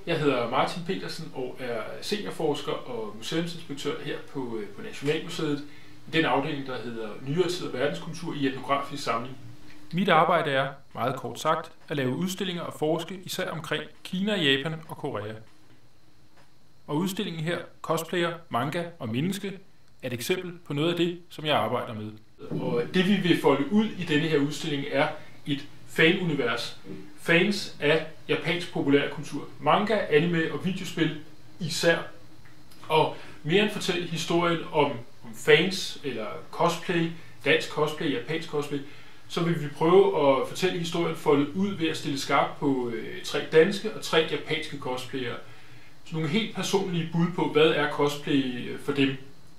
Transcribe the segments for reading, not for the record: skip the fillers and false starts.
Jeg hedder Martin Petersen og er seniorforsker og museumsinspektør her på Nationalmuseet i den afdeling, der hedder Nyere tid og verdenskultur i etnografisk samling. Mit arbejde er, meget kort sagt, at lave udstillinger og forske især omkring Kina, Japan og Korea. Og udstillingen her, Cosplayer, Manga og Menneske, er et eksempel på noget af det, som jeg arbejder med. Og det vi vil folde ud i denne her udstilling er et fanunivers. Fans af japansk populærkultur, manga, anime og videospil især. Og mere end fortælle historien om fans eller cosplay, dansk cosplay, japansk cosplay, så vil vi prøve at fortælle historien foldet ud ved at stille skarp på 3 danske og 3 japanske cosplayere. Så nogle helt personlige bud på, hvad er cosplay for dem.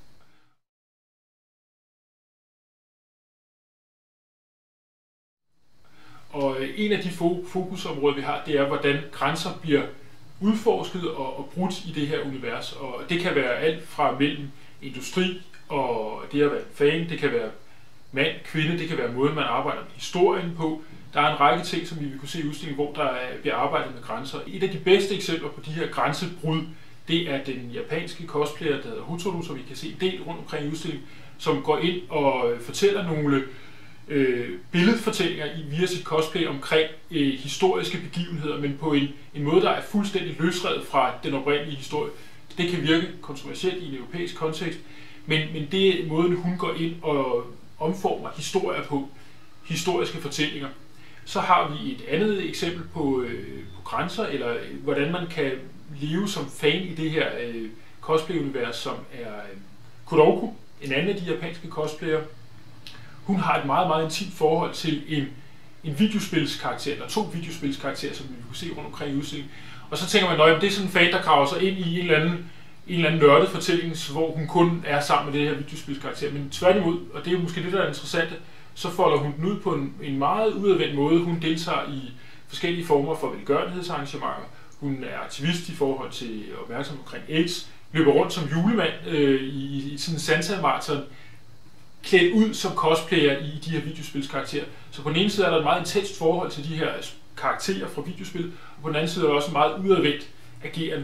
Og en af de fokusområder, vi har, det er, hvordan grænser bliver udforsket og brudt i det her univers. Og det kan være alt fra mellem industri og det at være fan, det kan være mand, kvinde, det kan være måden, man arbejder med historien på. Der er en række ting, som vi vil kunne se i udstillingen, hvor der bliver arbejdet med grænser. Et af de bedste eksempler på de her grænsebrud, det er den japanske cosplayer, der hedder Hotaru, som vi kan se en del rundt omkring i udstillingen, som går ind og fortæller nogle billedfortællinger via sit cosplay omkring historiske begivenheder, men på en måde, der er fuldstændig løsrevet fra den oprindelige historie. Det kan virke kontroversielt i en europæisk kontekst, men det er måden, hun går ind og omformer historier på, historiske fortællinger. Så har vi et andet eksempel på grænser, eller hvordan man kan leve som fan i det her cosplay-univers, som er Kuroko, en anden af de japanske cosplayere. Hun har et meget, meget intimt forhold til en videospilskarakter, eller 2 videospilskarakterer, som vi kunne se rundt omkring i udstillingen. Og så tænker man, at det er sådan en fan, der graver sig ind i en eller anden nørdet fortælling, hvor hun kun er sammen med det her videospilskarakter. Men tværtimod, og det er jo måske det, der er interessant, så folder hun den ud på en meget udadvendt måde. Hun deltager i forskellige former for velgørenhedsarrangementer. Hun er aktivist i forhold til opmærksomhed omkring AIDS, løber rundt som julemand i sådan en Santa-marathon, klædt ud som cosplayer i de her videospilskarakterer. Så på den ene side er der et meget intenst forhold til de her karakterer fra videospil, og på den anden side er der også en meget udadvendt ageren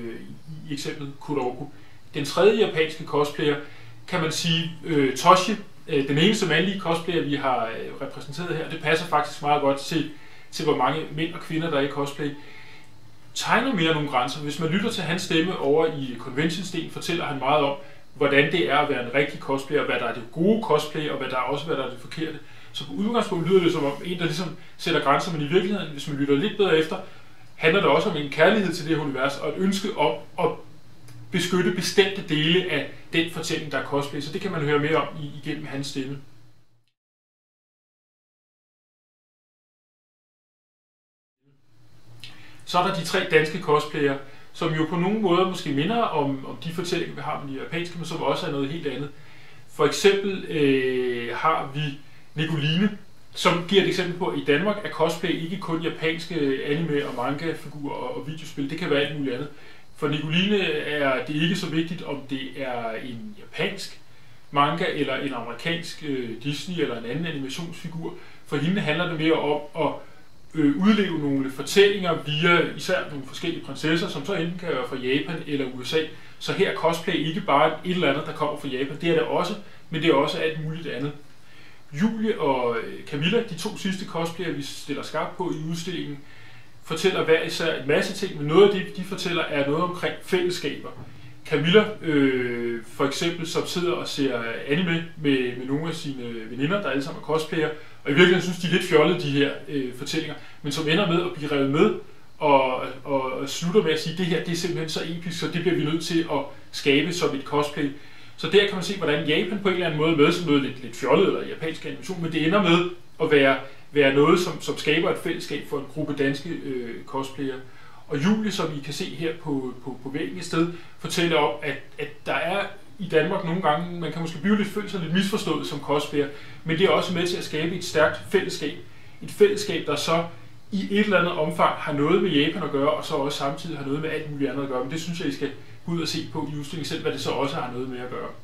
i eksemplet Kuroko. Den tredje japanske cosplayer, kan man sige, Toshi, den eneste mandlige cosplayer, vi har repræsenteret her, det passer faktisk meget godt til hvor mange mænd og kvinder, der er i cosplay, tegner mere nogle grænser. Hvis man lytter til hans stemme over i Convention-sten, fortæller han meget om, hvordan det er at være en rigtig cosplayer, hvad der er det gode cosplay, og hvad der er det forkerte. Så på udgangspunkt lyder det som om en, der ligesom sætter grænser, men i virkeligheden, hvis man lytter lidt bedre efter, handler det også om en kærlighed til det her univers, og et ønske om at beskytte bestemte dele af den fortælling, der er cosplay. Så det kan man høre mere om igennem hans stemme. Så er der de 3 danske cosplayere, som jo på nogle måder måske minder om de fortællinger, vi har med de japanske, men som også er noget helt andet. For eksempel har vi Nicoline, som giver et eksempel på, at i Danmark er cosplay ikke kun japanske anime- og manga-figurer og videospil, det kan være alt muligt andet. For Nicoline er det ikke så vigtigt, om det er en japansk manga eller en amerikansk Disney eller en anden animationsfigur. For hende handler det mere om at udleve nogle fortællinger via især nogle forskellige prinsesser, som så enten kan være fra Japan eller USA. Så her er cosplay ikke bare et eller andet, der kommer fra Japan. Det er det også, men det er også alt muligt andet. Julie og Camilla, de 2 sidste cosplayer, vi stiller skarpt på i udstillingen, fortæller hver især en masse ting, men noget af det, de fortæller, er noget omkring fællesskaber. Camilla, for eksempel, som sidder og ser anime med nogle af sine veninder, der alle sammen er cosplayer, og i virkeligheden synes de er lidt fjollede, de her fortællinger, men som ender med at blive revet med, og slutter med at sige, at det her det er simpelthen så episk, så det bliver vi nødt til at skabe som et cosplay. Så der kan man se, hvordan Japan på en eller anden måde med som noget lidt fjollet eller japansk animation, men det ender med at være noget, som skaber et fællesskab for en gruppe danske cosplayere. Og Julie, som I kan se her på væggen et sted, fortæller om, at der er i Danmark nogle gange, man kan måske føle sig lidt misforstået som cosplayer, men det er også med til at skabe et stærkt fællesskab. Et fællesskab, der så i et eller andet omfang har noget med Japan at gøre, og så også samtidig har noget med alt muligt andet at gøre. Men det synes jeg, I skal gå ud og se på i udstillingen selv, hvad det så også har noget med at gøre.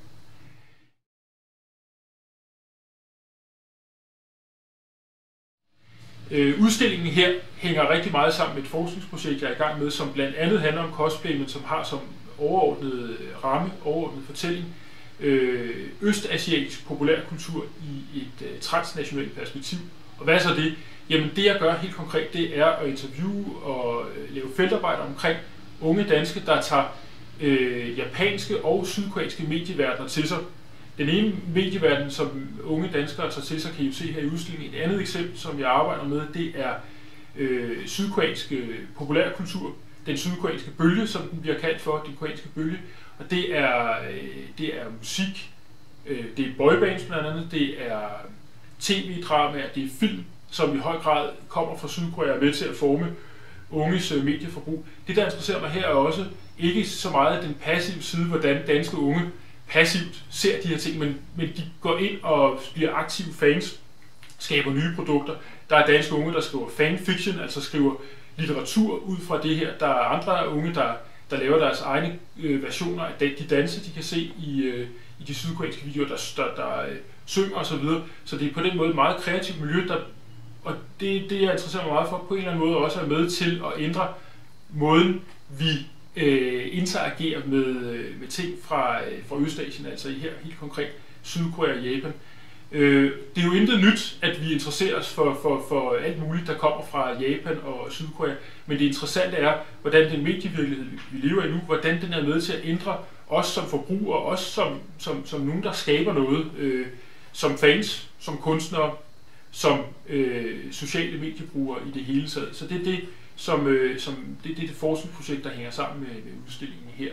Udstillingen her hænger rigtig meget sammen med et forskningsprojekt, jeg er i gang med, som blandt andet handler om cosplay, men som har som overordnet ramme, overordnet fortælling, østasiatisk populærkultur i et transnationalt perspektiv. Og hvad er så det? Jamen det jeg gør helt konkret, det er at interviewe og lave feltarbejde omkring unge danske, der tager japanske og sydkoreanske medieverdener til sig. Den ene medieverden, som unge danskere tager til sig, kan I jo se her i udstillingen. Et andet eksempel, som jeg arbejder med, det er sydkoreansk populærkultur. Den sydkoreanske bølge, som den bliver kaldt for, den koreanske bølge. Og det er musik, det er boybands blandt andet, det er tv-dramaer, det er film, som i høj grad kommer fra Sydkorea og er med til at forme unges medieforbrug. Det, der interesserer mig her, er også ikke så meget den passive side, hvordan danske unge passivt ser de her ting, men de går ind og bliver aktive fans, skaber nye produkter. Der er danske unge, der skriver fanfiction, altså skriver litteratur ud fra det her. Der er andre unge, der laver deres egne versioner af de danse, de kan se i de sydkoreanske videoer, der synger osv. Så det er på den måde et meget kreativt miljø, og det jeg interesserer mig meget for, på en eller anden måde også er med til at ændre måden, vi interagerer med ting fra Østasien, altså her helt konkret Sydkorea og Japan. Det er jo intet nyt, at vi interesserer os for alt muligt, der kommer fra Japan og Sydkorea, men det interessante er, hvordan den medievirkelighed, vi lever i nu, hvordan den er med til at ændre os som forbrugere, os som nogen, der skaber noget, som fans, som kunstnere, som sociale mediebrugere i det hele taget. Så det er det forskningsprojekt, der hænger sammen med udstillingen her.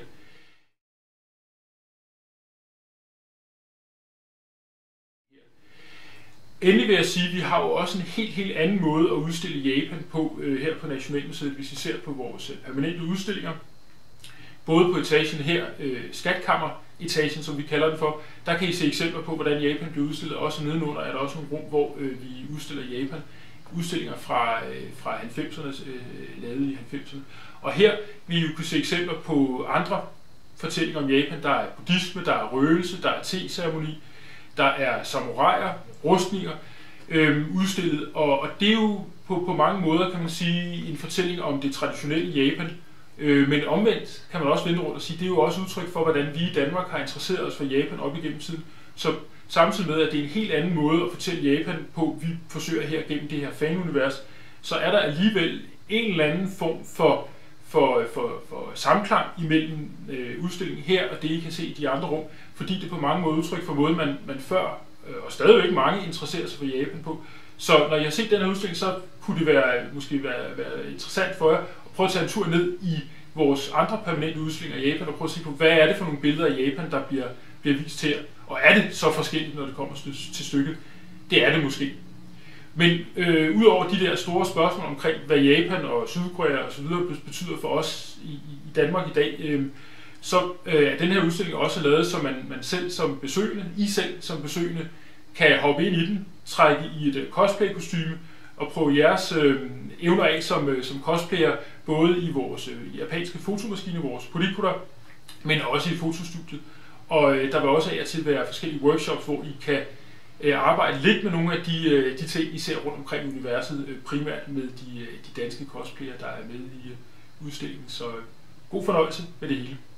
Endelig vil jeg sige, at vi har jo også en helt anden måde at udstille Japan på her på Nationalmuseet, hvis vi ser på vores permanente udstillinger. Både på etagen her, skatkammer-etagen, som vi kalder den for, der kan I se eksempler på, hvordan Japan bliver udstillet. Også nedenunder er der også nogle rum, hvor vi udstiller Japan. Udstillinger fra 90'erne, lavet i 90'erne. Og her vil I jo kunne se eksempler på andre fortællinger om Japan. Der er buddhisme, der er røgelse, der er te-ceremoni, der er samuraier, rustninger udstillet. Og det er jo på mange måder, kan man sige, en fortælling om det traditionelle Japan. Men omvendt kan man også vende rundt og sige, det er jo også udtryk for, hvordan vi i Danmark har interesseret os for Japan op igennem tiden. Så samtidig med, at det er en helt anden måde at fortælle Japan på, vi forsøger her gennem det her fanunivers, så er der alligevel en eller anden form for samklang imellem udstillingen her og det, I kan se i de andre rum, fordi det på mange måder udtryk for måden, man før, og stadigvæk mange, interesserer sig for Japan på. Så når jeg har set den her udstilling, så kunne det måske være interessant for jer at prøve at tage en tur ned i vores andre permanente udstillinger i Japan og prøve at se på, hvad er det for nogle billeder af Japan, der bliver vist her. Og er det så forskelligt, når det kommer til stykket? Det er det måske. Men udover de der store spørgsmål omkring, hvad Japan og Sydkorea og så videre betyder for os i Danmark i dag, så er den her udstilling også lavet, så man selv som besøgende, kan hoppe ind i den, trække i et cosplay-kostyme og prøve jeres evner af som cosplayer, både i vores japanske fotomaskine, vores Polycutter, men også i fotostudiet. Og der vil også af og til være forskellige workshops, hvor I kan arbejde lidt med nogle af de ting, I ser rundt omkring universet, primært med de danske cosplayere, der er med i udstillingen. Så god fornøjelse med det hele.